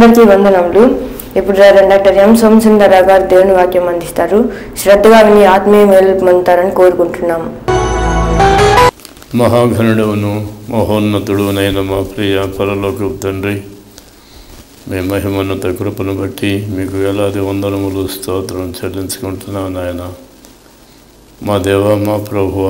అందరికీ వందనములు. ఇప్పుడు డాక్టర్ ఎం సోమసుందర గారు దేవుని వాక్యం అందిస్తారు. శ్రద్ధగా విని ఆత్మీయ మేలు పొందుతారని కోరుకుంటున్నాము. మహాఘనుడును మహోన్నతుడునైన మా ప్రియ పరలోకపు తండ్రి, మీ మహిమోన్నత కృపను బట్టి మీకు వేలాది వందనములు స్తోత్రం చెల్లించుకుంటున్నాను నాయన. మా దేవ, మా ప్రభువ,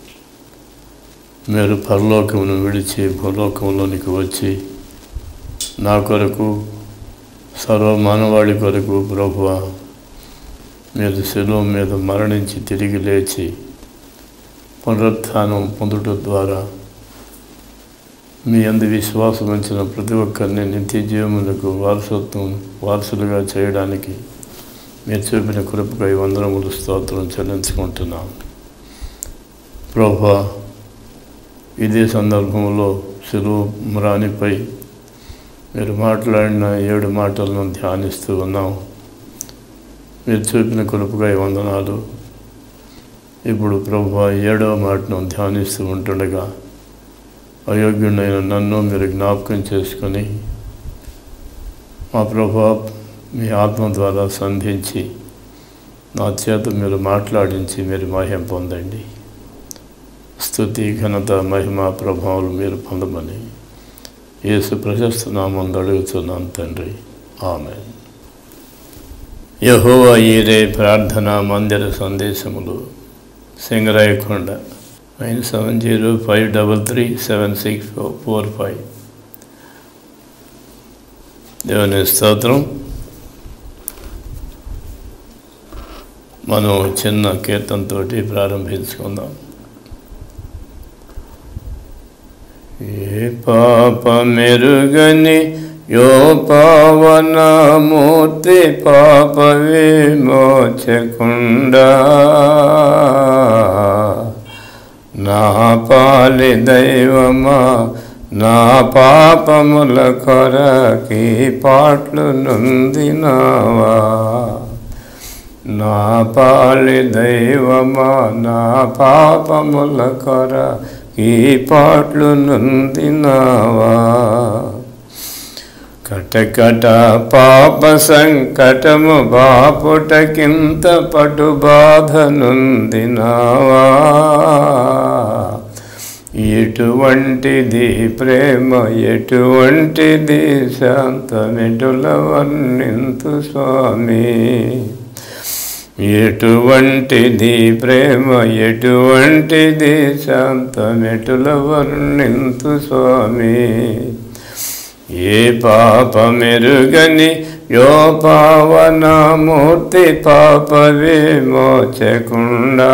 మీరు పరలోకమును విడిచి భూలోకంలోనికి వచ్చి నా కొరకు, సర్వమానవాళి కొరకు ప్రభువ, మీరు శిలువ మీద మరణించి తిరిగి లేచి పునరుత్థానం పొందుట ద్వారా మీ యందు విశ్వాసం ఉంచిన ప్రతి ఒక్కరిని నిత్య జీవమునకు వారసులుగా చేయడానికి మీరు చూపిన కృపకై వందనములు స్తోత్రం చెల్లించుకుంటున్నాం. ప్రభువా, ఇదే సందర్భంలో శిలువ మ్రానిపై మీరు మాట్లాడిన 7 మాటలను ధ్యానిస్తూ ఉన్నాం. మీరు చూపిన కృపకై వందనాలు. ఇప్పుడు ప్రభువా, 7వ మాటను ధ్యానిస్తూ ఉంటుండగా అయోగ్యుడైన నన్ను మీరు జ్ఞాపకం చేసుకొని మా ప్రభువా, మీ ఆత్మ ద్వారా సంధించి నా చేత మీరు మాట్లాడించి మీరు మహిమ పొందండి. స్తుతి, ఘనత, మహిమ, ప్రభావాలు మీరు పొందమని యేసు ప్రశస్త నామం అడుగుతున్నాను తండ్రి, ఆమేన్. యెహోవా ఈరే ప్రార్థన మందిర సందేశములు, సింగరాయకొండ 9705337645. దేవుని స్తోత్రం. మనం చిన్న కీర్తనతో ప్రారంభించుకుందాం. ఏ పాప మెరుగని యో పావనమూర్తి పాప విమోచకుండా, నా పాలి దైవమా నా పాపముల కొరకి పాట్లు నొందినావా. నా పాలి దైవమా నా పాపముల కొరకి పాట్లు నొందినావా. కటకట పాప సంకటము బాపుటకింత పటు బాధ నొందినావా. ఎటువంటిది ప్రేమ, ఎటువంటిది శాంతమెటుల వర్ణింతు స్వామి. ఎటువంటిది ప్రేమ, ఎటువంటిది శాంతమెటుల వర్ణింతు స్వామి. ఏ పాప మెరుగని యో పావనమూర్తి పాప విమోచకుండా,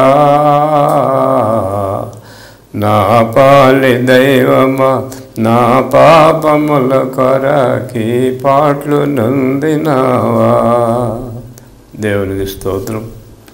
నా పాలి దైవమా నా పాపముల కొరకి పాట్లు నొందినావా. దేవునికి స్తోత్రం.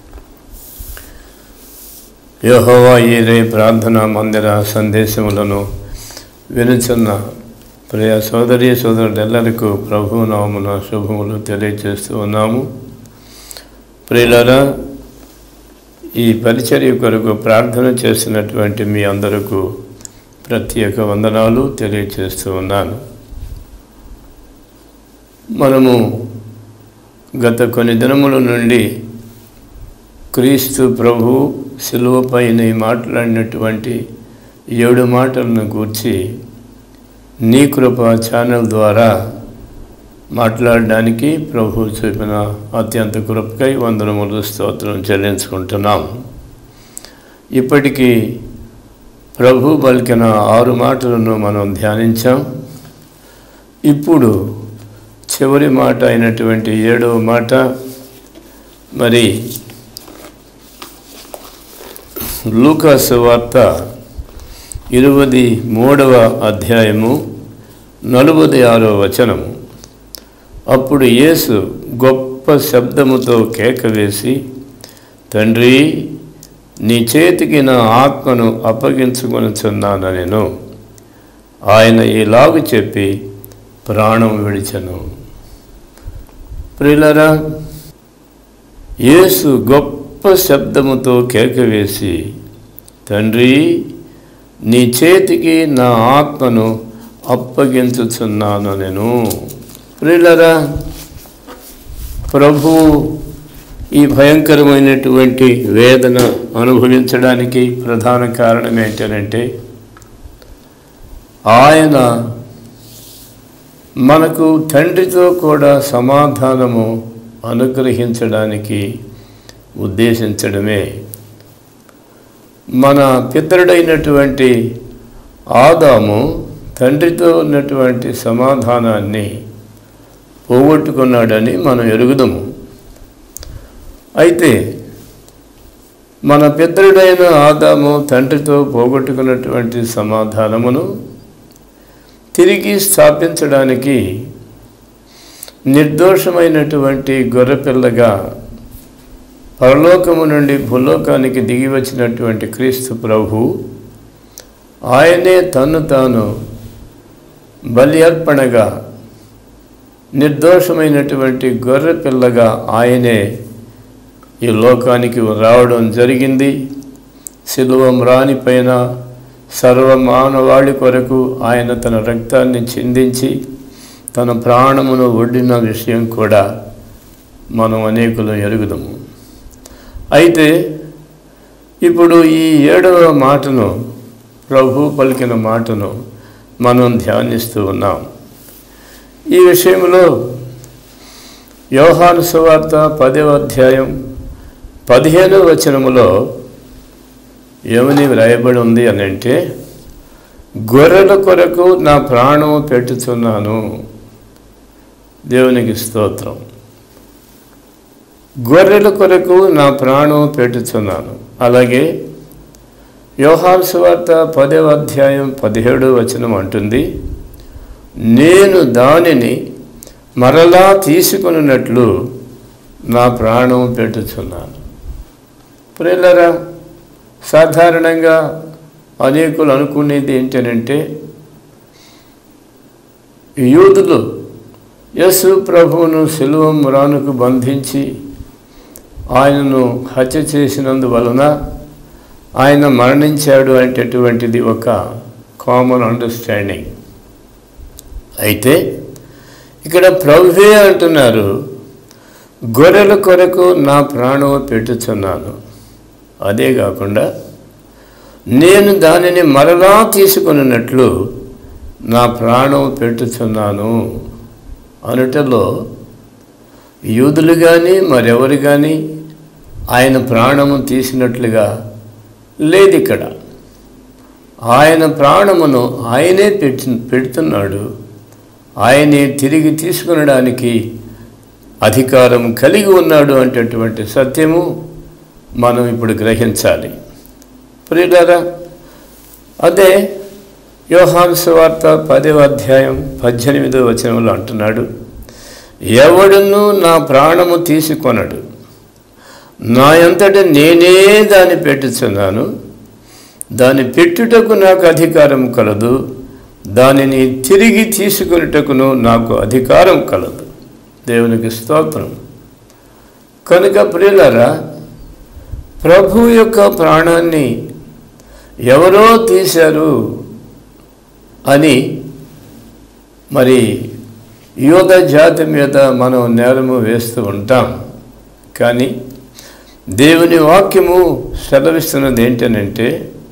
యెహోవా ఈరే ప్రార్థనా మందిర సందేశములను వినుచున్న ప్రియ సోదరి సోదరులెల్లరికూ ప్రభువు నామమున శుభములు తెలియజేస్తూ ఉన్నాము. ప్రియులారా, ఈ పరిచర్య కొరకు ప్రార్థన చేసినటువంటి మీ అందరకు ప్రత్యేక వందనాలు తెలియజేస్తూ ఉన్నాను. మనము గత కొన్ని దినముల నుండి క్రీస్తు ప్రభు శిలువపైన మాట్లాడినటువంటి 7 మాటలను గూర్చి నీ కృప ఛానల్ ద్వారా మాట్లాడడానికి ప్రభు చూపిన అత్యంత కృపకై వందనములు స్తోత్రం చెల్లించుకుంటున్నాం. ఇప్పటికీ ప్రభు పలికిన 6 మాటలను మనం ధ్యానించాం. ఇప్పుడు చివరి మాట అయినటువంటి 7వ మాట, మరి లూకా సువార్త 23వ అధ్యాయము 46వ వచనము. అప్పుడు యేసు గొప్ప శబ్దముతో కేక వేసి, తండ్రి, నీ చేతికి నా ఆత్మను అప్పగించుకొనుచున్నానెను. ఆయన ఇలాగు చెప్పి ప్రాణం విడిచెను. ప్రియులారా, యేసు గొప్ప శబ్దముతో కేక వేసి, తండ్రి, నీ చేతికి నా ఆత్మను అప్పగించుచున్నాను నేను. ప్రియులారా, ప్రభువు ఈ భయంకరమైనటువంటి వేదన అనుభవించడానికి ప్రధాన కారణం ఏంటంటే ఆయన మనకు తండ్రితో కూడా సమాధానము అనుగ్రహించడానికి ఉద్దేశించడమే. మన పితరుడైనటువంటి ఆదాము తండ్రితో ఉన్నటువంటి సమాధానాన్ని పోగొట్టుకున్నాడని మనం ఎరుగుదము. అయితే మన పితరుడైన ఆదాము తండ్రితో పోగొట్టుకున్నటువంటి సమాధానమును తిరిగి స్థాపించడానికి నిర్దోషమైనటువంటి గొర్రెపిల్లగా పరలోకము నుండి భూలోకానికి దిగి వచ్చినటువంటి క్రీస్తు ప్రభు ఆయనే తన్ను తాను బలి అర్పణగా నిర్దోషమైనటువంటి గొర్రెపిల్లగా ఆయనే ఈ లోకానికి రావడం జరిగింది. శిలువ మ్రానిపైన సర్వమానవాళి కొరకు ఆయన తన రక్తాన్ని చిందించి తన ప్రాణమును ఒడ్డిన విషయం కూడా మనం అనేకులు ఎరుగుదము. అయితే ఇప్పుడు ఈ 7వ మాటను, ప్రభు పలికిన మాటను మనం ధ్యానిస్తూ ఉన్నాం. ఈ విషయంలో యోహాను సువార్త 10వ అధ్యాయం 15వ వచనములో ఏమని వ్రాయబడి ఉంది అని అంటే, గొర్రెల కొరకు నా ప్రాణము పెట్టుచున్నాను. దేవునికి స్తోత్రం. గొర్రెల కొరకు నా ప్రాణం పెట్టుచున్నాను. అలాగే యోహాను సువార్త 10వ అధ్యాయం 17వ వచనం అంటుంది, నేను దానిని మరలా తీసుకున్నట్లు నా ప్రాణం పెట్టుచున్నాను. ప్రియులారా, సాధారణంగా అనేకులు అనుకునేది ఏంటంటే యూదులు యేసు ప్రభువును శిలువ మ్రానుకు బంధించి ఆయనను హత్య చేసినందువలన ఆయన మరణించాడు అనేటటువంటిది ఒక కామన్ అండర్స్టాండింగ్. అయితే ఇక్కడ ప్రభువే అంటున్నారు, గొర్రెల కొరకు నా ప్రాణం పెట్టుచున్నాను. అదే కాకుండా నేను దానిని మరలా తీసుకున్నట్లు నా ప్రాణం పెట్టుచున్నాను అనుటలో యూదులు కానీ మరెవరు కానీ ఆయన ప్రాణము తీసినట్లుగా లేదు. ఇక్కడ ఆయన ప్రాణమును ఆయనే పెడుతున్నాడు. ఆయనే తిరిగి తీసుకునడానికి అధికారం కలిగి ఉన్నాడు అనేటటువంటి సత్యము మనం ఇప్పుడు గ్రహించాలి. ప్రియులారా, అదే యోహాను సువార్త 10వ అధ్యాయం 18వ వచనంలో అంటున్నాడు, ఎవడును నా ప్రాణము తీసుకొనడు, నా అంతట నేనే దాన్ని పెట్టుచున్నాను, దాన్ని పెట్టుటకు నాకు అధికారం కలదు, దానిని తిరిగి తీసుకునేటకును నాకు అధికారం కలదు. దేవునికి స్తోత్రం. కనుక ప్రియులారా, ప్రభు యొక్క ప్రాణాన్ని ఎవరో తీశారు అని మరి యూద జాతి మీద మనం నేరము వేస్తూ ఉంటాం. కానీ దేవుని వాక్యము సెలవిస్తున్నది ఏంటనంటే,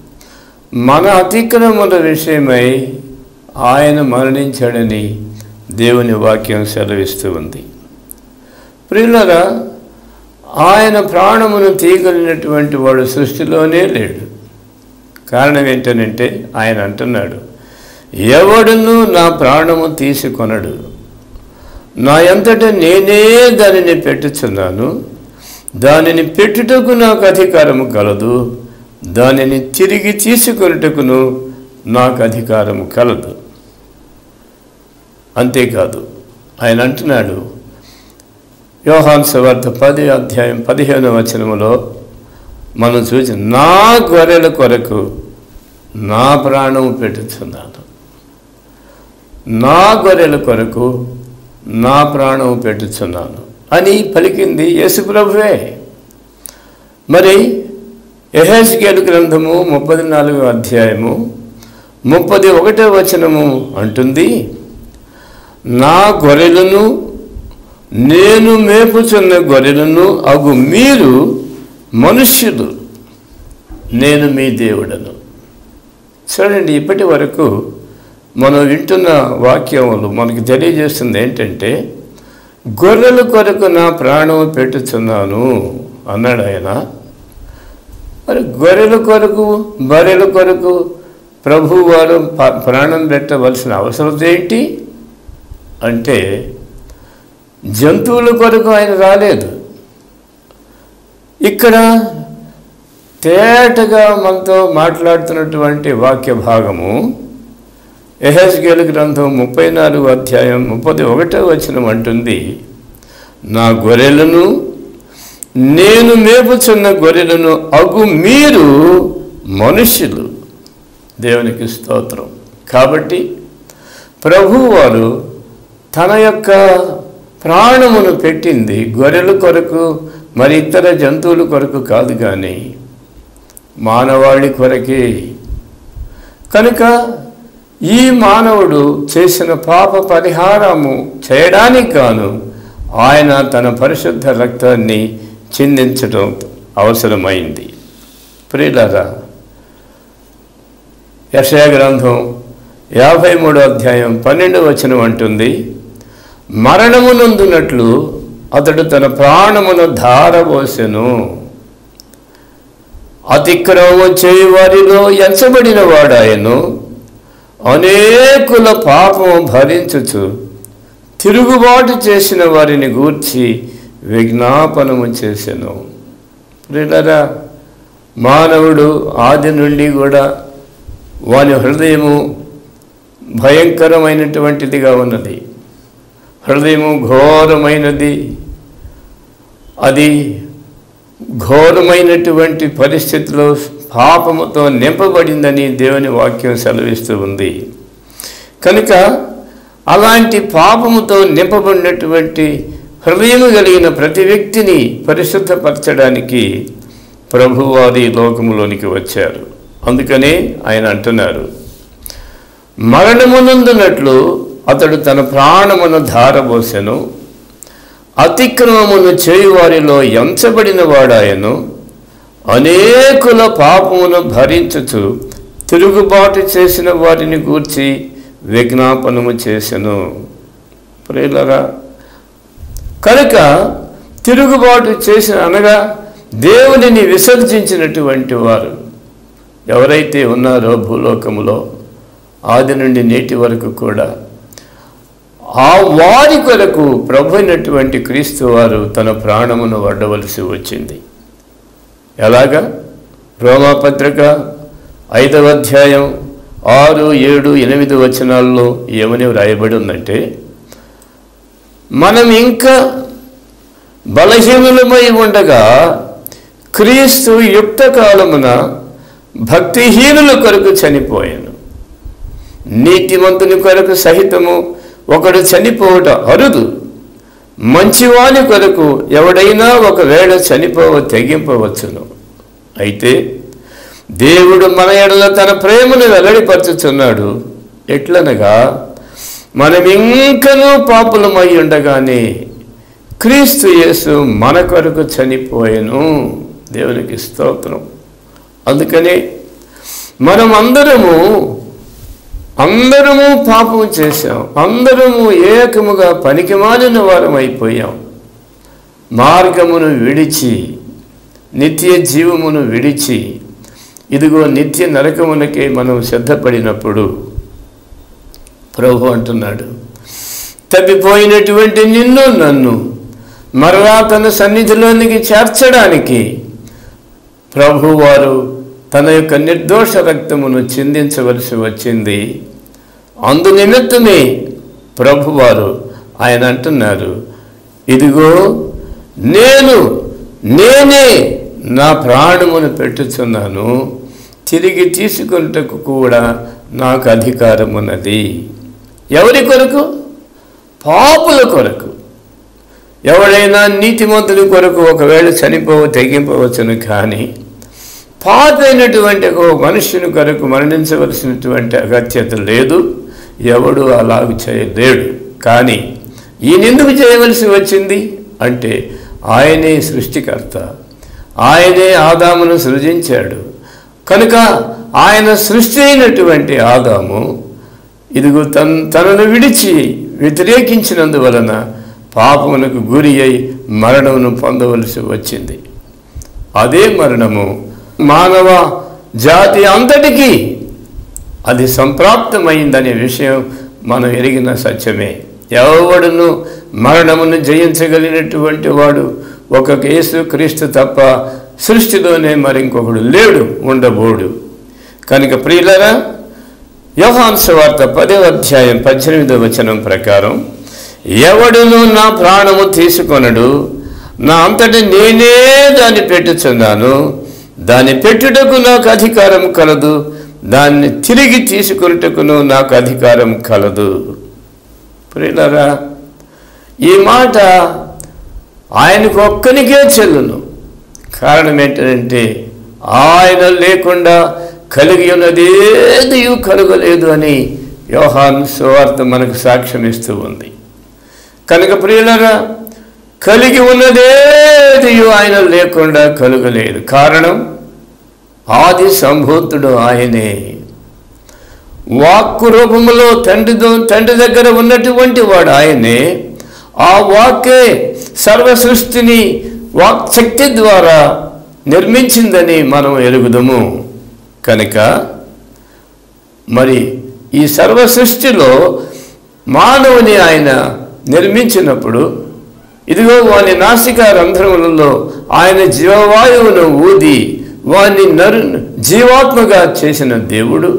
మన అతిక్రమముల విషయమై ఆయన మరణించాడని దేవుని వాక్యం సెలవిస్తూ ఉంది. ప్రియులారా, ఆయన ప్రాణమును తీయగలిగినటువంటి వాడు సృష్టిలోనే లేడు. కారణం ఏంటనంటే ఆయన అంటున్నాడు, ఎవడును నా ప్రాణము తీసుకొనడు, నా అంతట నేనే దానిని పెట్టుచున్నాను, దానిని పెట్టుటకు నాకు అధికారము కలదు, దానిని తిరిగి తీసుకొనుటకును నాకు అధికారము కలదు. అంతేకాదు, ఆయన అంటున్నాడు యోహాను సువార్త 10వ అధ్యాయం 15వ వచనములో మనం చూసి, నా గొర్రెల కొరకు నా ప్రాణము పెట్టుచున్నాను, నా గొర్రెల కొరకు నా ప్రాణము పెట్టుచున్నాను అని పలికింది యేసు ప్రభువే. మరి యెహెజ్కేలు గ్రంథము 34వ అధ్యాయము 31వ వచనము అంటుంది, నా గొర్రెలను నేను మేపుచున్న గొర్రెలను అగు మీరు మనుష్యులు, నేను మీ దేవుడను. చూడండి, ఇప్పటి వరకు మనం వింటున్న వాక్యములు మనకు తెలియజేస్తుంది ఏంటంటే, గొర్రెల కొరకు నా ప్రాణం పెట్టుచున్నాను అన్నాడు ఆయన. మరి గొర్రెల కొరకు బర్రెల కొరకు ప్రభు వారు ప్రాణం పెట్టవలసిన అవసరం ఏంటి అంటే, జంతువుల కొరకు ఆయన రాలేదు. ఇక్కడ తేటగా మనతో మాట్లాడుతున్నటువంటి వాక్య భాగము యెహెజ్కేలు గ్రంథం 34వ అధ్యాయం 31వ వచనం అంటుంది, నా గొర్రెలను నేను మేపుచున్న గొర్రెలను అగు మీరు మనుష్యులు. దేవునికి స్తోత్రం. కాబట్టి ప్రభువారు తన యొక్క ప్రాణమును పెట్టింది గొర్రెల కొరకు, మరి ఇతర జంతువుల కొరకు కాదు, కానీ మానవాళి కొరకే. కనుక ఈ మానవుడు చేసిన పాప పరిహారము చేయడానికి గాను ఆయన తన పరిశుద్ధ రక్తాన్ని చిందించడం అవసరమైంది. ప్రియులారా, యెషయా గ్రంథం 53వ అధ్యాయం 12వ వచనం అంటుంది, మరణమునందునట్లు అతడు తన ప్రాణమును ధారపోసెను, అతిక్రమము చేయు వారిలో ఎంచబడిన వాడాయను, అనేకుల పాపము భరించుచు తిరుగుబాటు చేసిన వారిని గూర్చి విజ్ఞాపనము చేసెను. ప్రియులారా, మానవుడు ఆది నుండి కూడా వాని హృదయము భయంకరమైనటువంటిదిగా ఉన్నది. హృదయము ఘోరమైనది. అది ఘోరమైనటువంటి పరిస్థితిలో పాపముతో నింపబడిందని దేవుని వాక్యం సెలవిస్తూ ఉంది. కనుక అలాంటి పాపముతో నింపబడినటువంటి హృదయము కలిగిన ప్రతి వ్యక్తిని పరిశుద్ధపరచడానికి ప్రభువారి లోకములోనికి వచ్చారు. అందుకనే ఆయన అంటున్నారు, మరణమునందునట్లు అతడు తన ప్రాణమును ధారపోసెను, అతిక్రమమును చేయువారిలో ఎంచబడిన వాడాయను, అనేకుల పాపమును భరించుచు తిరుగుబాటు చేసిన వారిని గూర్చి విజ్ఞాపనము చేసెను. ప్రియులారా, కనుక తిరుగుబాటు చేసిన అనగా దేవునిని విసర్జించినటువంటి వారు ఎవరైతే ఉన్నారో భూలోకములో ఆది నుండి నేటి వరకు కూడా, ఆ వారి కొరకు ప్రభు అయినటువంటి క్రీస్తు వారు తన ప్రాణమును వడ్డవలసి వచ్చింది. ఎలాగా? రోమాపత్రిక 5వ అధ్యాయం 6, 7, 8 వచనాల్లో ఏమని వ్రాయబడి ఉందంటే, మనం ఇంకా బలహీనులమై ఉండగా క్రీస్తు యుక్త కాలమున భక్తిహీనుల కొరకు చనిపోయాను. నీతిమంతుని కొరకు సహితము ఒకడు చనిపోవట అరుదు, మంచివాని కొరకు ఎవడైనా ఒకవేళ తెగింపవచ్చును. అయితే దేవుడు మన ఎడల తన ప్రేమను వెల్లడిపరచుచున్నాడు. ఎట్లనగా మనం ఇంకనూ పాపులమై ఉండగానే క్రీస్తు యేసు మన కొరకు చనిపోయెను. దేవునికి స్తోత్రం. అందుకనే మనం అందరము పాపము చేశాం, అందరము ఏకముగా పనికిమాలిన వారం అయిపోయాం. మార్గమును విడిచి నిత్య జీవమును విడిచి ఇదిగో నిత్య నరకమునకే మనం సిద్ధపడినప్పుడు ప్రభు అంటున్నాడు, తప్పిపోయినటువంటి నిన్ను నన్ను మరలా తన సన్నిధిలోనికి చేర్చడానికి ప్రభువారు తన యొక్క నిర్దోష రక్తమును చిందించవలసి వచ్చింది. అందు నిమిత్తమే ప్రభువారు ఆయన అంటున్నారు, ఇదిగో నేనే నా ప్రాణమును పెట్టుచున్నాను, తిరిగి తీసుకొనుటకు కూడా నాకు అధికారం ఉన్నది. ఎవరి కొరకు? పాపుల కొరకు. ఎవడైనా నీతిమంతుని కొరకు ఒకవేళ తెగింపవచ్చును, కానీ పాపైనటువంటి ఒక మనుష్యుని కొరకు మరణించవలసినటువంటి అగత్యత లేదు. ఎవడు అలాగ చేయలేడు. కానీ ఈయన ఎందుకు చేయవలసి వచ్చింది అంటే ఆయనే సృష్టికర్త, ఆయనే ఆదామును సృజించాడు కనుక ఆయన సృష్టి అయినటువంటి ఆదాము ఇదిగో తనను విడిచి వ్యతిరేకించినందువలన పాపమునకు గురి అయి మరణమును పొందవలసి వచ్చింది. అదే మరణము మానవ జాతి అంతటికీ అది సంప్రాప్తమైందనే విషయం మనం ఎరిగిన సత్యమే. ఎవడును మరణమును జయించగలిగినటువంటి వాడు ఒక యేసుక్రీస్తు తప్ప సృష్టిలోనే మరింకొకడు లేడు, ఉండబోడు. కనుక ప్రియులారా, యోహాను సువార్త 10వ అధ్యాయం 18వ వచనం ప్రకారం ఎవడును నా ప్రాణము తీసుకొనడు, నా అంతటి నేనే దాన్ని పెట్టుచున్నాను, దాన్ని పెట్టుటకు నాకు అధికారం కలదు, దాన్ని తిరిగి తీసుకొనుటకును నాకు అధికారం కలదు. ప్రియులారా, ఈ మాట ఆయనకు ఒక్కనికే చెల్లును. కారణం ఏంటంటే ఆయన లేకుండా కలిగి ఉన్నదేది కలుగలేదు అని యోహాను సువార్త మనకు సాక్ష్యం ఇస్తూ ఉంది. కనుక ప్రియులారా, కలిగి ఉన్నదేది ఆయన లేకుండా కలుగలేదు. కారణం ఆది సంభూతుడు ఆయనే. వాక్కు రూపంలో తండ్రి దగ్గర ఉన్నటువంటి వాడు ఆయనే. ఆ వాక్కే సర్వ సృష్టిని వాక్శక్తి ద్వారా నిర్మించిందని మనం ఎరుగుదము. కనుక మరి ఈ సర్వ సృష్టిలో మానవుని ఆయన నిర్మించినప్పుడు ఇదిగో వాని నాసికా రంధ్రములలో ఆయన జీవవాయువును ఊది వాని జీవాత్మగా చేసిన దేవుడు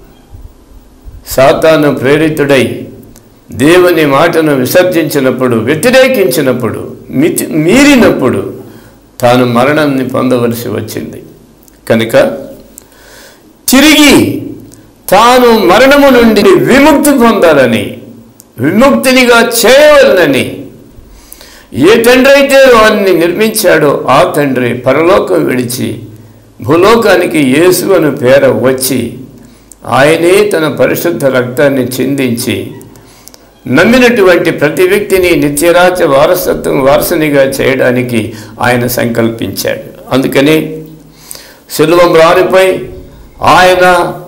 సాతాను ప్రేరితుడై దేవుని మాటను విసర్జించినప్పుడు, వ్యతిరేకించినప్పుడు, మీరినప్పుడు తాను మరణాన్ని పొందవలసి వచ్చింది. కనుక తిరిగి తాను మరణము నుండి విముక్తి పొందాలని, విముక్తినిగా చేయవలనని ఏ తండ్రి అయితే వారిని నిర్మించాడో ఆ తండ్రి పరలోకం విడిచి భూలోకానికి యేసు అను పేర వచ్చి ఆయనే తన పరిశుద్ధ రక్తాన్ని చిందించి నమ్మినటువంటి ప్రతి వ్యక్తిని నిత్యరాజ వారసునిగా చేయడానికి ఆయన సంకల్పించాడు. అందుకని శిలువ మ్రానుపై ఆయన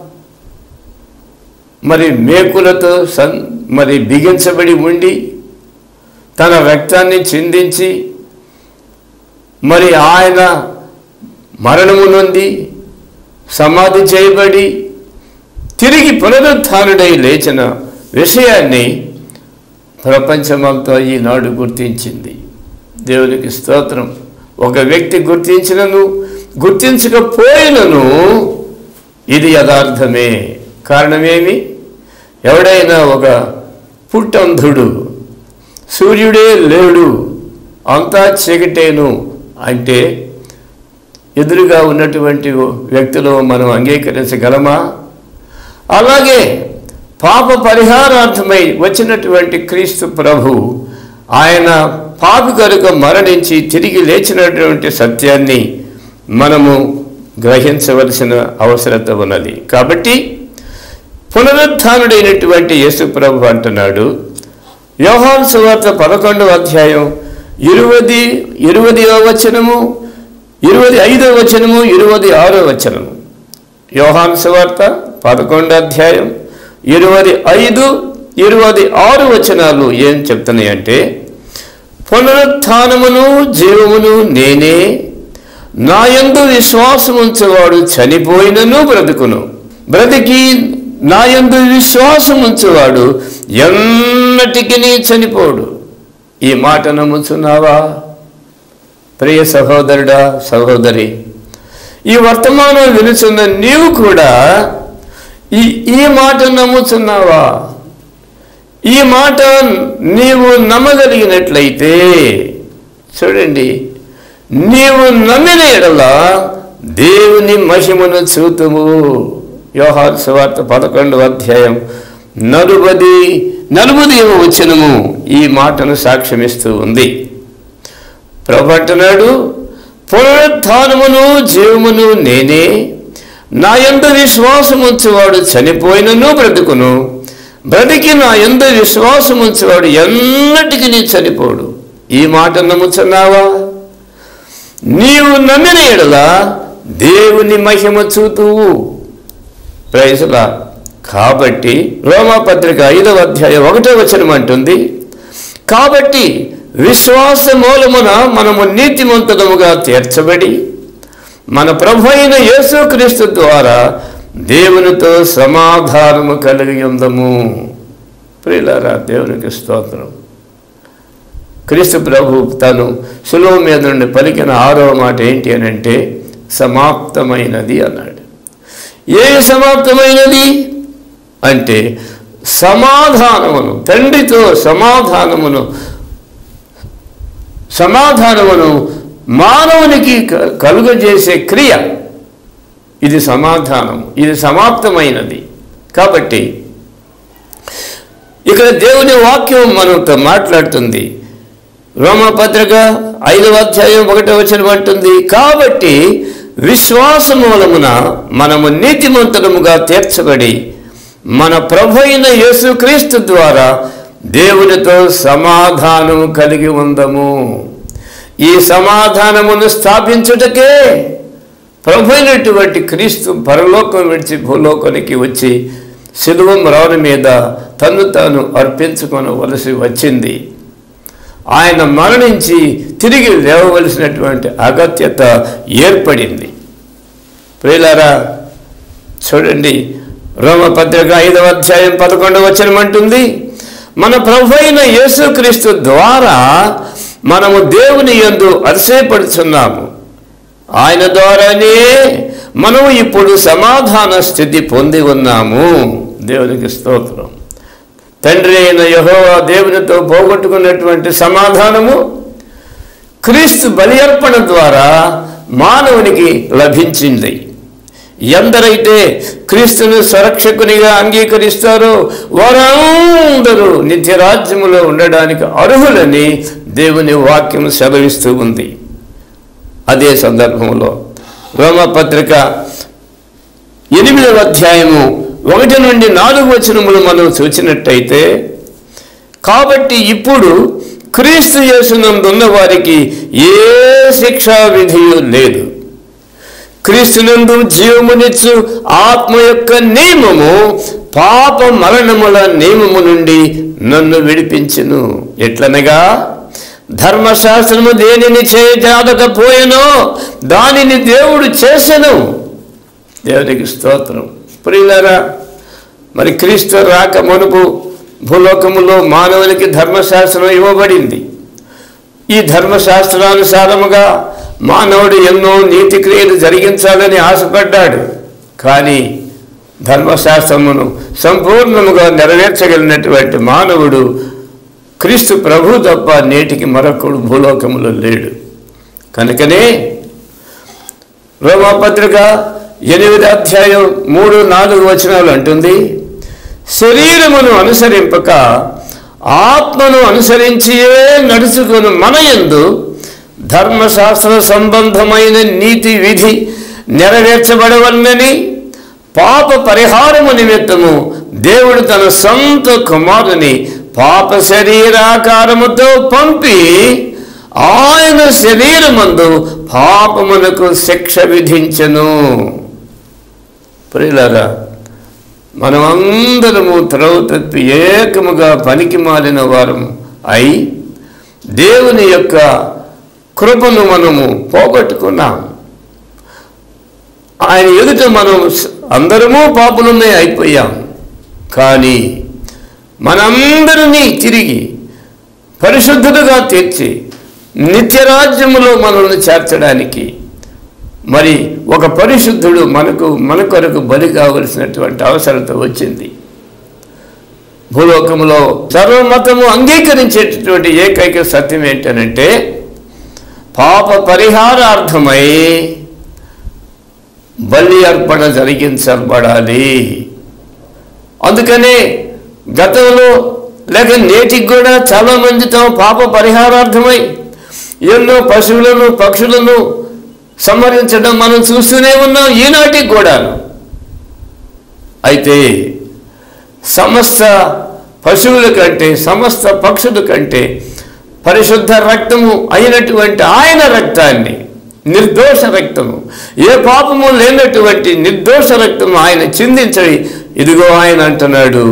మరి మేకులతో బిగించబడి ఉండి తన రక్తాన్ని చిందించి మరి ఆయన మరణము నొంది సమాధి చేయబడి తిరిగి పునరుత్థానుడై లేచిన విషయాన్ని ప్రపంచమంతా ఈనాడు గుర్తించింది. దేవునికి స్తోత్రం. ఒక వ్యక్తి గుర్తించినను గుర్తించకపోయినను ఇది యథార్థమే. కారణమేమి? ఎవడైనా ఒక పుట్టంధుడు, సూర్యుడే లేడు, అంతా చీకటేను అంటే ఎదురుగా ఉన్నటువంటి వ్యక్తులు మనం అంగీకరించగలమా? అలాగే పాప పరిహారార్థమై వచ్చినటువంటి క్రీస్తు ప్రభు ఆయన పాపి కొరకు మరణించి తిరిగి లేచినటువంటి సత్యాన్ని మనము గ్రహించవలసిన అవసరత ఉన్నది. కాబట్టి పునరుత్థానుడైనటువంటి యేసు ప్రభు అంటున్నాడు, యోహాను సువార్త 11వ అధ్యాయం 20వ వచనము, 25వ వచనము, 26వ వచనము. యోహాను సువార్త 11వ అధ్యాయం 25, 26 వచనాలు ఏం చెప్తున్నాయంటే, పునరుత్థానమును జీవమును నేనే, నా యందు విశ్వాసముంచువాడు చనిపోయినను బ్రతుకును, బ్రతికి నా యందు విశ్వాసముంచువాడు ఎన్నటికి చనిపోడు. ఈ మాట నమ్ముచున్నావా ప్రియ సహోదరుడా, సహోదరి? ఈ వర్తమానం వినుచున్న నీవు కూడా ఈ మాట నమ్ముచున్నావా? ఈ మాట నీవు నమ్మగలిగినట్లయితే చూడండి, నీవు నమ్మిన ఎడల దేవుని మహిమను చూతుము. యోహాను సువార్త 11వ అధ్యాయం 40వ వచనము ఈ మాటను సాక్ష్యమిస్తూ ఉంది. ప్రభు అంటున్నాడు, పునరుత్థానమును జీవమును నేనే, నా యందు విశ్వాసముంచువాడు చనిపోయినను బ్రతుకును, బ్రతికి నా యందు విశ్వాసం ఉంచేవాడు ఎన్నటికీ నీ చనిపోడు. ఈ మాట నమ్ముచున్నావా? నీవు నమ్మిన ఎడల దేవుని మహిమ చూతువు. ప్రైజ్లా. కాబట్టి రోమాపత్రిక 5వ అధ్యాయం 1వ వచనం అంటుంది, కాబట్టి విశ్వాస మూలమున మనము నీతిమంతులముగా తీర్చబడి మన ప్రభు అయిన యేసుక్రీస్తు ద్వారా దేవునితో సమాధానము కలిగి ఉందము. ప్రియులారా, దేవునికి స్తోత్రం. క్రీస్తు ప్రభు తను సులువు మీద నుండి పలికిన 6వ మాట ఏంటి అని అంటే సమాప్తమైనది అన్నాడు. ఏది సమాప్తమైనది అంటే సమాధానమును, తండ్రితో సమాధానమును మానవునికి కలుగజేసే క్రియ, ఇది సమాధానం, ఇది సమాప్తమైనది. కాబట్టి ఇక్కడ దేవుని వాక్యం మనతో మాట్లాడుతుంది. రోమాపత్రిక 5వ అధ్యాయం 1వ వచనం అంటుంది, కాబట్టి విశ్వాస మూలమున మనము నీతిమంతులముగా తీర్చబడి మన ప్రభు అయిన యేసుక్రీస్తు ద్వారా దేవునితో సమాధానము కలిగి ఉందము. ఈ సమాధానమును స్థాపించుటకే ప్రభు అయినటువంటి క్రీస్తు పరలోకం విడిచి భూలోకానికి వచ్చి శిలువ మ్రాను మీద తన్ను తాను అర్పించుకొనవలసి వచ్చింది. ఆయన మరణించి తిరిగి లేవవలసినటువంటి అగత్యత ఏర్పడింది. ప్రియులారా, చూడండి, రోమపత్రిక 5వ అధ్యాయం 11వ వచనం అంటుంది, మన ప్రభు అయిన యేసుక్రీస్తు ద్వారా మనము దేవుని యందు అతిశయపడుచున్నాము. ఆయన ద్వారానే మనము ఇప్పుడు సమాధాన స్థితి పొంది ఉన్నాము. దేవునికి స్తోత్రం. తండ్రి అయిన యెహోవా దేవునితో పోగొట్టుకున్నటువంటి సమాధానము క్రీస్తు బలి అర్పణ ద్వారా మానవునికి లభించింది. ఎందరైతే క్రీస్తును సంరక్షకునిగా అంగీకరిస్తారో వారందరూ నిత్యరాజ్యములో ఉండడానికి అర్హులని దేవుని వాక్యం సెలవిస్తూ ఉంది. అదే సందర్భంలో రోమపత్రిక 8వ అధ్యాయము 1 నుండి 4 వచనములు మనం చూచినట్టయితే, కాబట్టి ఇప్పుడు క్రీస్తు యేసునందున్న వారికి ఏ శిక్షా విధియు లేదు. క్రీస్తునందు జీవమునిచ్చు ఆత్మ యొక్క నియమము పాప మరణముల నియమము నుండి నన్ను విడిపించును. ఎట్లనగా ధర్మశాస్త్రము దేనిని చేయజాలకపోయెనో దానిని దేవుడు చేసెను. దేవునికి స్తోత్రం. ప్రియులారా, మరి క్రీస్తు రాక మునుపు భూలోకములో మానవునికి ధర్మశాస్త్రం ఇవ్వబడింది. ఈ ధర్మశాస్త్రానుసారముగా మానవుడు ఎన్నో నీతి క్రియలు జరిగించాలని ఆశపడ్డాడు. కానీ ధర్మశాస్త్రమును సంపూర్ణముగా నెరవేర్చగలిగినటువంటి మానవుడు క్రీస్తు ప్రభు తప్ప నేటికి మరొకడు భూలోకములో లేడు. కనుకనే రోమాపత్రిక 8వ అధ్యాయం 3-4 వచనాలు అంటుంది, శరీరమును అనుసరింపక ఆత్మను అనుసరించియే నడుచుకుని మన యందు ధర్మశాస్త్ర సంబంధమైన నీతి విధి నెరవేర్చబడవలనని పాప పరిహారము నిమిత్తము దేవుడు తన సొంత కుమారుని పాప శరీరాకారముతో పంపి ఆయన శరీరమందు పాపమునకు శిక్ష విధించెను. ప్రియులారా, మనమందరము త్రోవ తప్పి ఏకముగా పనికి మాలిన వారము అయి దేవుని యొక్క కృపను మనము పోగొట్టుకున్నాం. ఆయన ఎదుట మనం అందరము పాపులమే అయిపోయాం. కానీ మనందరినీ తిరిగి పరిశుద్ధులుగా తీర్చి నిత్యరాజ్యములో మనల్ని చేర్చడానికి మరి ఒక పరిశుద్ధుడు మన కొరకు బలి కావలసినటువంటి అవసరత వచ్చింది. భూలోకములో సర్వమతము అంగీకరించేటటువంటి ఏకైక సత్యం ఏంటనంటే పాప పరిహారార్థమై బలి అర్పణ జరిగించబడాలి. అందుకనే గతంలో లేక నేటికి కూడా చాలామంది తమ పాప పరిహారార్థమై ఎన్నో పశువులను పక్షులను సంహరించడం మనం చూస్తూనే ఉన్నాం ఈనాటికి కూడా. అయితే సమస్త పశువుల కంటే, సమస్త పక్షుల కంటే పరిశుద్ధ రక్తము అయినటువంటి ఆయన రక్తాన్ని, నిర్దోష రక్తము, ఏ పాపము లేనటువంటి నిర్దోష రక్తము ఆయన చిందించడి. ఇదిగో ఆయన అంటున్నాడు,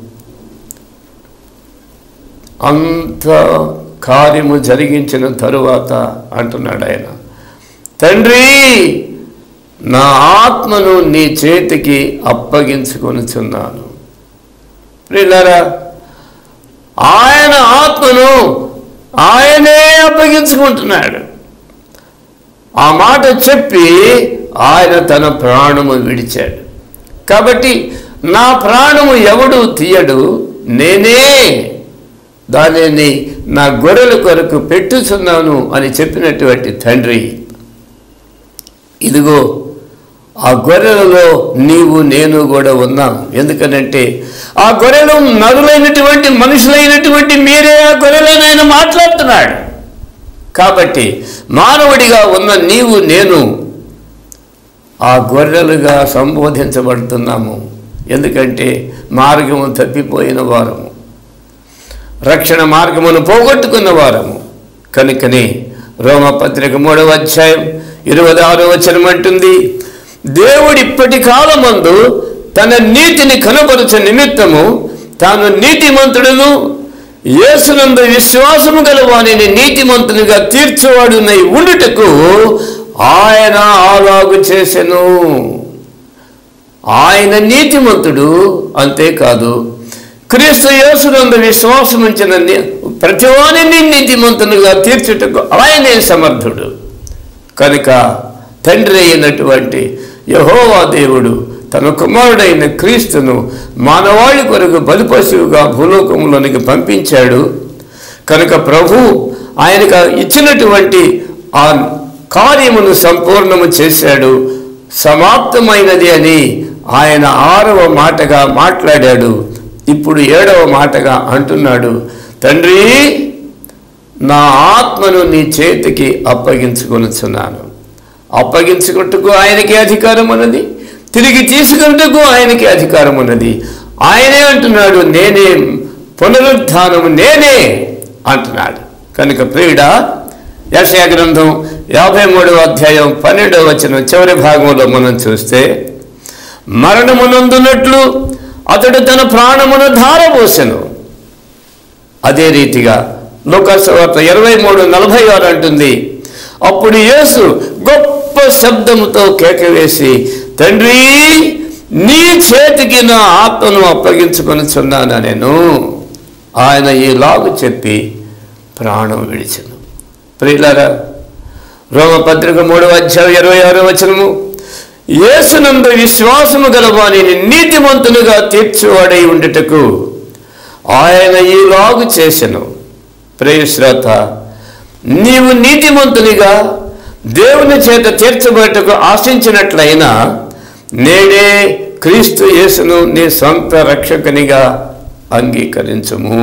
అంత కార్యము జరిగించిన తరువాత అంటున్నాడు ఆయన, తండ్రి నా ఆత్మను నీ చేతికి అప్పగించుకొనుచున్నాను. ప్రియులారా, ఆయన ఆత్మను ఆయనే అప్పగించుకుంటున్నాడు. ఆ మాట చెప్పి ఆయన తన ప్రాణము విడిచాడు. కాబట్టి నా ప్రాణము ఎవడు తీయడు, నేనే దానిని నా గొర్రెల కొరకు పెట్టుచున్నాను అని చెప్పినటువంటి తండ్రి, ఇదిగో ఆ గొర్రెలలో నీవు నేను కూడా ఉన్నాం. ఎందుకనంటే ఆ గొర్రెలు నరులైనటువంటి మనుషులైనటువంటి మీరే ఆ గొర్రెలను ఆయన మాట్లాడుతున్నాడు. కాబట్టి మానవుడిగా ఉన్న నీవు నేను ఆ గొర్రెలుగా సంబోధించబడుతున్నాము. ఎందుకంటే మార్గము తప్పిపోయిన వారము, రక్షణ మార్గమును పోగొట్టుకున్న వారము. కనుకనే రోమపత్రిక 3వ అధ్యాయం 26వ వచనం అంటుంది, దేవుడు ఇప్పటి కాలమందు తన నీతిని కనపరచ నిమిత్తము తాను నీతిమంతుడును యేసునందు విశ్వాసము గల వానిని నీతిమంతునిగా తీర్చువాడునై ఉండుటకు ఆయన అలాగు చేసెను. ఆయన నీతిమంతుడు, అంతేకాదు క్రీస్తు యేసునందు విశ్వాసం ఉంచిన ప్రతివానిని నీతిమంతునిగా తీర్చుటకు ఆయనే సమర్థుడు. కనుక తండ్రి అయినటువంటి యెహోవా దేవుడు తన కుమారుడైన క్రీస్తును మానవాళి కొరకు బలిపశువుగా భూలోకంలోనికి పంపించాడు. కనుక ప్రభు ఆయనకు ఇచ్చినటువంటి ఆ కార్యమును సంపూర్ణము చేశాడు, సమాప్తమైనది అని ఆయన 6వ మాటగా మాట్లాడాడు. ఇప్పుడు 7వ మాటగా అంటున్నాడు, తండ్రి నా ఆత్మను నీ చేతికి అప్పగించుకొనుచున్నాను. అప్పగించుకుంటకు ఆయనకి అధికారం ఉన్నది, తిరిగి తీసుకుంటకు ఆయనకి అధికారం ఉన్నది. ఆయనే అంటున్నాడు, నేనే పునరుద్ధానము, నేనే అంటున్నాడు. కనుక ప్రియుడా, యెషయా గ్రంథం 53వ అధ్యాయం 12వ వచనం చివరి భాగంలో మనం చూస్తే, మరణమునందునట్లు అతడు తన ప్రాణమును ధారపోసెను. అదే రీతిగా లూకాసు వార్త 23:46 అంటుంది, అప్పుడు యేసు గొప్ప శబ్దముతో కేకవేసి, తండ్రి నీ చేతికి నా ఆత్మను అప్పగించుకొనుచున్నాను నేను. ఆయన ఈలాగు చెప్పి ప్రాణం విడిచెను. ప్రియులారా, రోమపత్రిక 3వ అధ్యాయం 26వ వచనము, యేసునందు విశ్వాసము గల వానిని నీతిమంతునిగా తీర్చువాడై ఉండుటకు ఆయన ఈలాగు చేసెను. ప్రియశ్రోత, నీవు నీతిమంతునిగా దేవుని చేత తీర్చబడటకు ఆశించినట్లయినా నేడే క్రీస్తు యేసును నీ సొంత రక్షకునిగా అంగీకరించుము.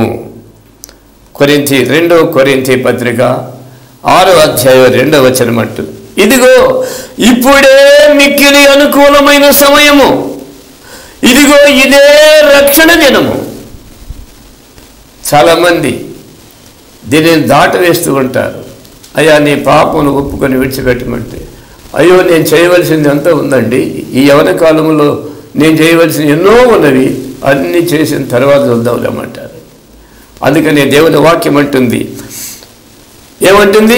2 కొరింథీ పత్రిక 6వ అధ్యాయం 2వ వచనం అంటుంది, ఇదిగో ఇప్పుడే మిక్కిలి అనుకూలమైన సమయము, ఇదిగో ఇదే రక్షణ దినము. చాలామంది దీనిని దాటవేస్తూ ఉంటారు. అయ్యా నీ పాపమును ఒప్పుకొని విడిచిపెట్టమంటే, అయ్యో నేను చేయవలసింది ఎంతో ఉందండి, ఈ యవన కాలంలో నేను చేయవలసిన ఎన్నో ఉన్నవి, అన్నీ చేసిన తర్వాత చూద్దాంలేమంటారు. అందుకని దేవుని వాక్యం అంటుంది, ఏమంటుంది?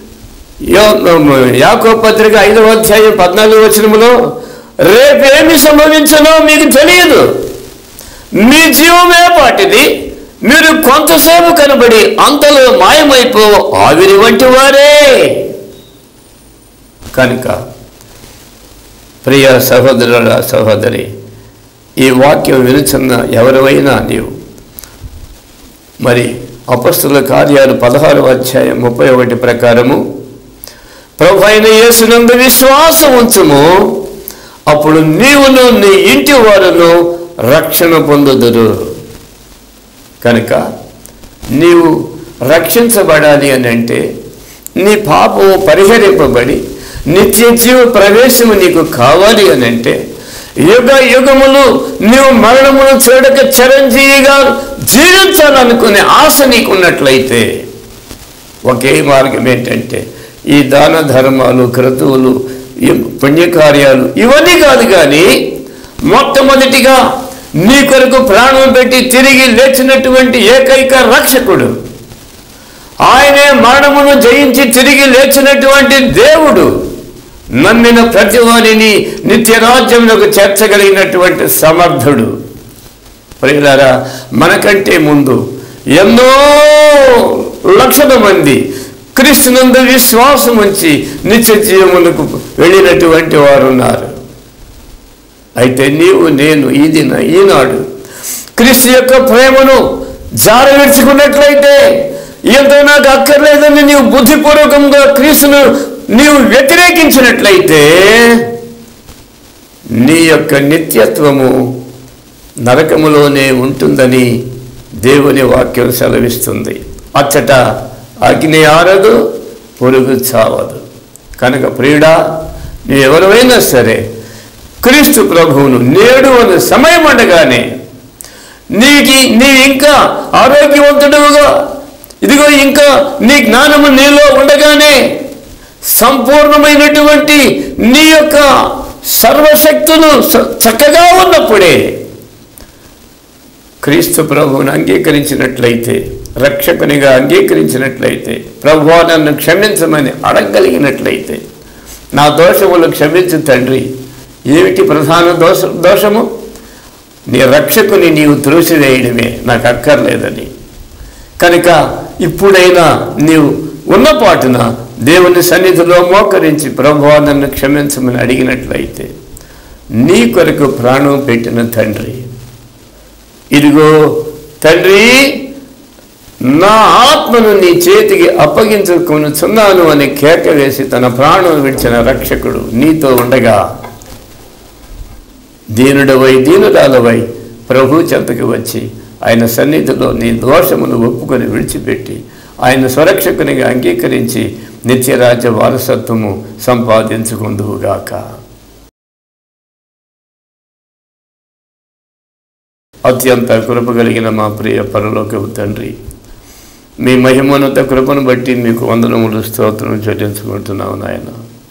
యాకోబు పత్రిక 5వ అధ్యాయం 14వ వచనములో, రేపేమి సంభవించనో మీకు తెలియదు, మీ జీవమే పాటిది, మీరు కొంతసేపు కనబడి అంతలో మాయమైపో ఆవిరి వంటి వారే. కనుక ప్రియ సహోదరుల సహోదరి, ఈ వాక్యం వినుచున్న ఎవరైనా నీవు మరి అపొస్తలుల కార్యాలు 16వ అధ్యాయం 31 ప్రకారము ప్రభువైన యేసునందు విశ్వాసం ఉంచుము, అప్పుడు నీవును నీ ఇంటి వారును రక్షణ పొందుదురు. కనుక నీవు రక్షించబడాలి అని అంటే, నీ పాపము పరిహరింపబడి నిత్య జీవ ప్రవేశము నీకు కావాలి అని అంటే, యుగ యుగములు నీవు మరణమును చూడక చిరంజీవిగా జీవించాలనుకునే ఆశ నీకున్నట్లయితే ఒకే మార్గం ఏంటంటే ఈ దాన ధర్మాలు, క్రతువులు, పుణ్యకార్యాలు ఇవన్నీ కాదు, కానీ మొట్టమొదటిగా నీ కొరకు ప్రాణం పెట్టి తిరిగి లేచినటువంటి ఏకైక రక్షకుడు, ఆయనే మరణమును జయించి తిరిగి లేచినటువంటి దేవుడు, నమ్మిన ప్రతి వారిని నిత్యరాజ్యంలోకి చేర్చగలిగినటువంటి సమర్థుడు. ప్రియులారా, మనకంటే ముందు ఎన్నో లక్షల మంది క్రీస్తునందు విశ్వాసం ఉంచి నిత్య జీవములకు వెళ్ళినటువంటి వారు ఉన్నారు. అయితే నీవు నేను ఈనాడు క్రీస్తు యొక్క ప్రేమను జారవిడ్చుకున్నట్లయితే, ఎంతో నాకు అక్కర్లేదని నీవు బుద్ధిపూర్వకంగా క్రీస్తును నీవు వ్యతిరేకించినట్లయితే, నీ యొక్క నిత్యత్వము నరకములోనే ఉంటుందని దేవుని వాక్యం సెలవిస్తుంది. అచ్చట అగ్ని ఆరదు, పురుగు చావదు. కనుక ప్రియుడా, నీవెవరైనా సరే క్రీస్తు ప్రభువును నేడు అనే సమయం ఉండగానే నీ ఇంకా ఆరోగ్యవంతుడుగా, ఇదిగో ఇంకా నీ జ్ఞానము నీలో ఉండగానే, సంపూర్ణమైనటువంటి నీ యొక్క సర్వశక్తులు చక్కగా ఉన్నప్పుడే క్రీస్తు ప్రభువును అంగీకరించినట్లయితే, రక్షకునిగా అంగీకరించినట్లయితే, ప్రభువా నన్ను క్షమించమని అడగగలిగినట్లయితే, నా దోషములు క్షమించు తండ్రి. ఏమిటి ప్రధాన దోషము? నీ రక్షకుని నీవు త్రోసివేయడమే, నాకు అక్కర్లేదని. కనుక ఇప్పుడైనా నీవు ఉన్నపాటున దేవుని సన్నిధిలో మోకరించి ప్రభువా నన్ను క్షమించమని అడిగినట్లయితే, నీ కొరకు ప్రాణం పెట్టిన తండ్రి, ఇదిగో తండ్రి, నా ఆత్మను నీ చేతికి అప్పగించుకొనుచున్నాను అని కేక వేసి తన ప్రాణం విడిచిన రక్షకుడు నీతో ఉండగా, దీనుడవై దీనురాలవై ప్రభు చెంతకు వచ్చి ఆయన సన్నిధిలో నీ దోషమును ఒప్పుకొని విడిచిపెట్టి ఆయన స్వరక్షకునిగా అంగీకరించి నిత్యరాజ్య వారసత్వము సంపాదించుకుందువుగాక. అత్యంత కృప కలిగిన మా ప్రియ పరలోకపు తండ్రి, మీ మహిమోన్నత కృపను బట్టి మీకు వందనములు స్తోత్రం చెల్లించుకుంటున్నావు నాయన.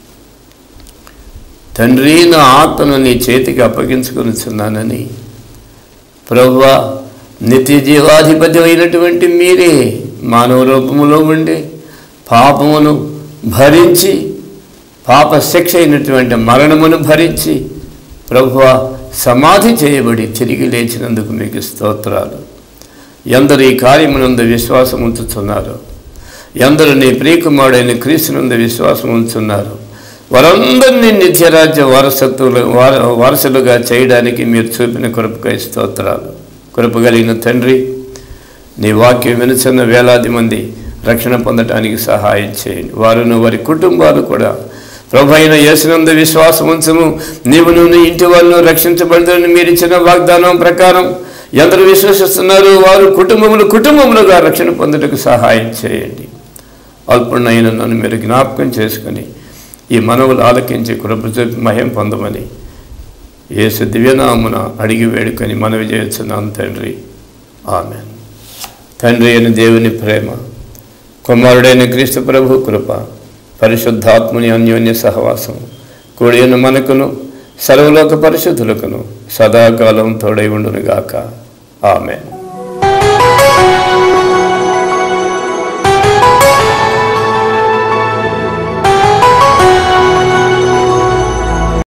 తండ్రి, నా ఆత్మను నీ చేతికి అప్పగించుకొనిచున్నానని ప్రభువా, నిత్య జీవాధిపతి అయినటువంటి మీరే మానవ రూపములో ఉండి పాపమును భరించి, పాప శిక్ష అయినటువంటి మరణమును భరించి ప్రభువా సమాధి చేయబడి తిరిగి లేచినందుకు మీకు స్తోత్రాలు. ఎందరు ఈ కార్యమునందు విశ్వాసం ఉంచుతున్నారు, ఎందరు నీ ప్రియకుమారుడైన క్రీస్తునందు విశ్వాసం ఉంచుతున్నారు, వారందరినీ నిత్యరాజ్య వారసులుగా చేయడానికి మీరు చూపిన కృపకై స్తోత్రాలు. కృప కలిగిన తండ్రి, నీ వాక్యం వినుచున్న వేలాది మంది రక్షణ పొందటానికి సహాయం చేయండి. వారును వారి కుటుంబాలు కూడా ప్రభు అయిన యేసునందు విశ్వాసం ఉంచము, నీవును నీ ఇంటి వాళ్ళను రక్షించబడతారని మీరు ఇచ్చిన వాగ్దానం ప్రకారం ఎందరు విశ్వసిస్తున్నారు వారు కుటుంబములుగా రక్షణ పొందుటకు సహాయం చేయండి. అల్పుణ్ణైన నన్ను మీరు జ్ఞాపకం చేసుకుని ఈ మనవులు ఆలకించి కృప చూపి మహిమ పొందమని యేసు దివ్యనామున అడిగి వేడుకొని మనవి చేస్తున్నాను తండ్రి, ఆమేన్. తండ్రి అయిన దేవుని ప్రేమ, కుమారుడైన క్రీస్తు ప్రభు కృప, పరిశుద్ధాత్ముని అన్యోన్య సహవాసం కూడిన మనకును సర్వలోక పరిశుద్ధులకును సదాకాలం తోడై ఉండునుగాక. ఆమేన్.